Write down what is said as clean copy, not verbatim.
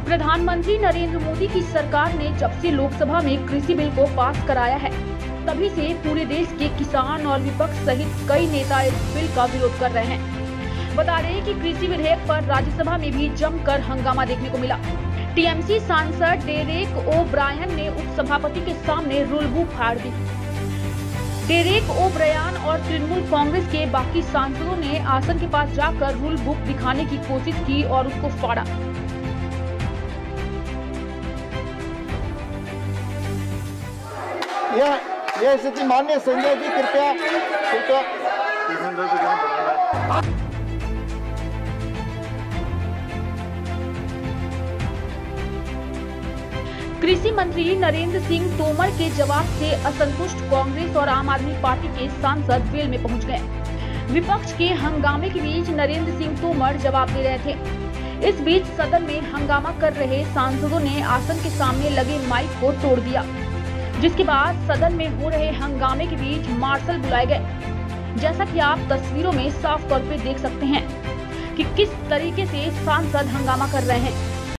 प्रधानमंत्री नरेंद्र मोदी की सरकार ने जब से लोकसभा में कृषि बिल को पास कराया है, तभी से पूरे देश के किसान और विपक्ष सहित कई नेता इस बिल का विरोध कर रहे हैं। बता रहे हैं कि कृषि विधेयक पर राज्यसभा में भी जमकर हंगामा देखने को मिला। टीएमसी सांसद डेरेक ओब्रायन ने उपसभापति के सामने रूल बुक फाड़ दी। डेरेक ओब्रायन और तृणमूल कांग्रेस के बाकी सांसदों ने आसन के पास जाकर रूल बुक दिखाने की कोशिश की और उसको फाड़ा। यह स्थिति माननीय संजय जी कृपया कृषि मंत्री नरेंद्र सिंह तोमर के जवाब से असंतुष्ट कांग्रेस और आम आदमी पार्टी के सांसद वेल में पहुंच गए। विपक्ष के हंगामे के बीच नरेंद्र सिंह तोमर जवाब दे रहे थे। इस बीच सदन में हंगामा कर रहे सांसदों ने आसन के सामने लगे माइक को तोड़ दिया, जिसके बाद सदन में हो रहे हंगामे के बीच मार्शल बुलाए गए। जैसा कि आप तस्वीरों में साफ तौर पे देख सकते हैं कि किस तरीके से सांसद हंगामा कर रहे हैं।